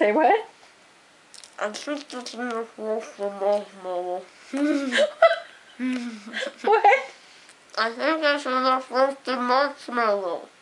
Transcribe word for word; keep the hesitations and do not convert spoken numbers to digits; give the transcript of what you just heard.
Say what? I think it's in the roasted marshmallow. What? I think it's in the roasted marshmallow.